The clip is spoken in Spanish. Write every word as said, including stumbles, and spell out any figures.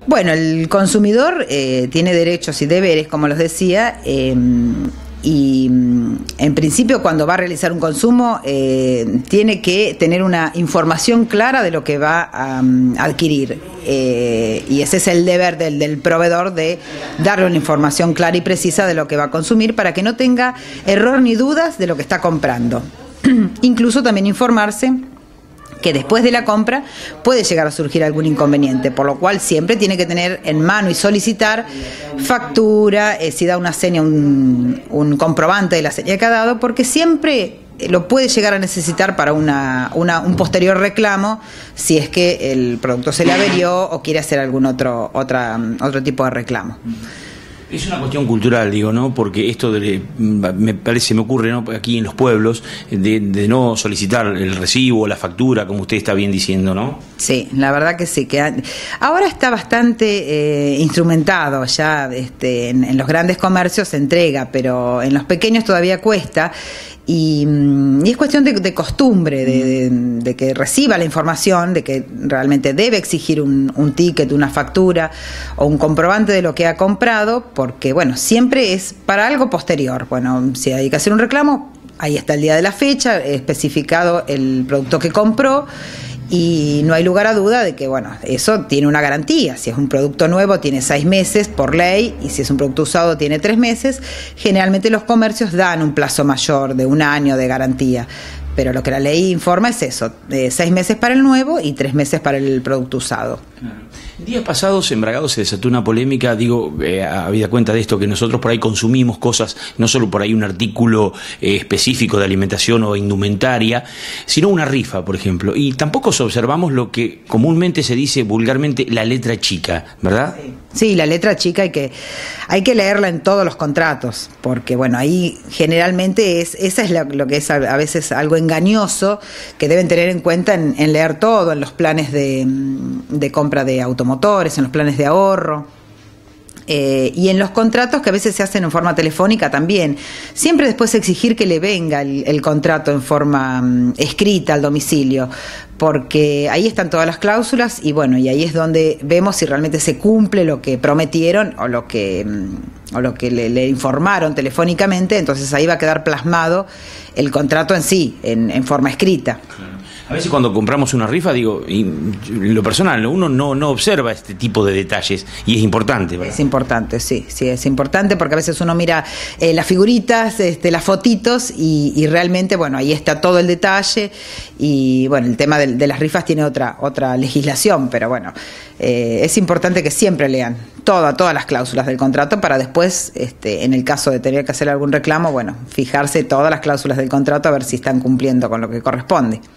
Bueno, el consumidor eh, tiene derechos y deberes, como los decía, eh, y en principio cuando va a realizar un consumo eh, tiene que tener una información clara de lo que va a, a adquirir, eh, y ese es el deber del, del proveedor, de darle una información clara y precisa de lo que va a consumir para que no tenga error ni dudas de lo que está comprando. Incluso también informarse que después de la compra puede llegar a surgir algún inconveniente, por lo cual siempre tiene que tener en mano y solicitar factura, eh, si da una seña, un, un comprobante de la seña que ha dado, porque siempre lo puede llegar a necesitar para una, una, un posterior reclamo si es que el producto se le averió o quiere hacer algún otro, otra, otro tipo de reclamo. Es una cuestión cultural, digo, ¿no? Porque esto de, me parece, me ocurre, ¿no?, aquí en los pueblos, de, de no solicitar el recibo, la factura, como usted está bien diciendo, ¿no? Sí, la verdad que sí. Que ahora está bastante eh, instrumentado ya, este, en, en los grandes comercios se entrega, pero en los pequeños todavía cuesta. Y, y es cuestión de, de costumbre, de, de, de que reciba la información, de que realmente debe exigir un, un ticket, una factura o un comprobante de lo que ha comprado, porque bueno, siempre es para algo posterior. Bueno, si hay que hacer un reclamo, ahí está el día de la fecha, especificado el producto que compró, y no hay lugar a duda de que, bueno, eso tiene una garantía. Si es un producto nuevo tiene seis meses por ley, y si es un producto usado tiene tres meses. Generalmente los comercios dan un plazo mayor de un año de garantía, pero lo que la ley informa es eso, de seis meses para el nuevo y tres meses para el producto usado. Claro. Días pasados en Bragado se desató una polémica, digo, eh, habida cuenta de esto, que nosotros por ahí consumimos cosas, no solo por ahí un artículo eh, específico de alimentación o indumentaria, sino una rifa, por ejemplo, y tampoco observamos lo que comúnmente se dice vulgarmente la letra chica, ¿verdad? Sí, sí, la letra chica hay que, hay que leerla en todos los contratos, porque bueno, ahí generalmente es, esa es lo, lo que es a, a veces algo engañoso, que deben tener en cuenta en, en leer todo, en los planes de, de compra de automotores, en los planes de ahorro, eh, y en los contratos que a veces se hacen en forma telefónica también. Siempre después exigir que le venga el, el contrato en forma um, escrita al domicilio, porque ahí están todas las cláusulas y bueno, y ahí es donde vemos si realmente se cumple lo que prometieron o lo que, o lo que le, le informaron telefónicamente. Entonces ahí va a quedar plasmado el contrato en sí, en, en forma escrita. Claro. A veces cuando compramos una rifa, digo, y en lo personal, uno no, no observa este tipo de detalles y es importante, ¿verdad? Es importante, sí, sí, es importante, porque a veces uno mira eh, las figuritas, este, las fotitos y, y realmente, bueno, ahí está todo el detalle. Y bueno, el tema de, de las rifas tiene otra, otra legislación, pero bueno, eh, es importante que siempre lean toda, todas las cláusulas del contrato para después, este, en el caso de tener que hacer algún reclamo, bueno, fijarse todas las cláusulas del contrato a ver si están cumpliendo con lo que corresponde.